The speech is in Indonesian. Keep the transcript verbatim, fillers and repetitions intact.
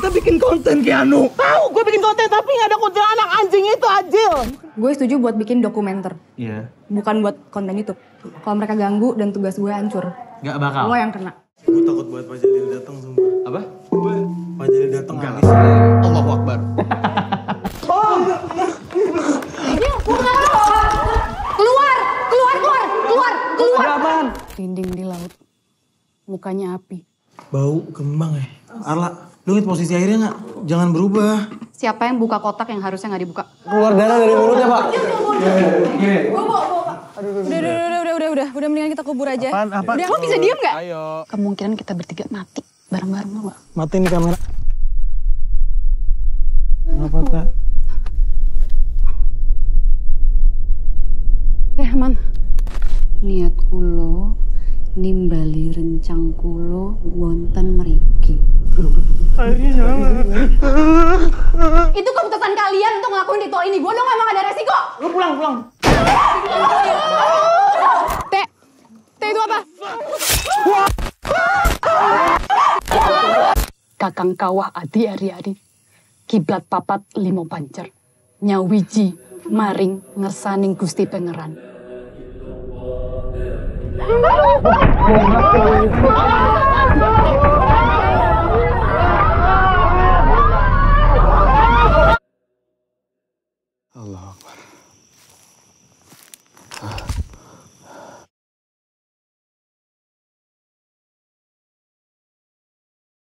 Kita bikin konten Keanu. Tahu gue bikin konten tapi nggak ada kuntilanak anjing itu Ajil. Gue setuju buat bikin dokumenter. Iya. Bukan buat konten YouTube. Kalau mereka ganggu dan tugas gue hancur. Gak bakal. Lo yang kena. Gue takut buat Pak Jalil datang sumpah. Apa? Gue Pak Jalil datang Enggak. habis. Allahu Akbar. Keluar! Keluar, keluar, keluar, keluar! Apaan? Rinding di laut. Mukanya api. Bau kembang ya. Arla, lu liat posisi airnya nggak? Jangan berubah. Siapa yang buka kotak yang harusnya nggak dibuka? Keluar darah dari mulutnya, Pak. Udah, udah, udah, udah, udah, udah, udah mendingan kita kubur aja. Apaan, apaan? Udah, lo bisa diem nggak? Ayo. Kemungkinan kita bertiga mati bareng-bareng lo nggak? Matiin nih kamera. Apa tak? Oke, aman. Niat kulo nimbali rencang kulo wonten mriki. Airnya nyala. Itu keputusan kalian untuk ngelakuin ritual ini. Gue dong emang ada resiko. Lu pulang, pulang. Teh, teh itu apa? Kakang kawah adi ari-ari. Kiblat papat limo pancer. Nyawiji maring ngersaning Gusti Pangeran.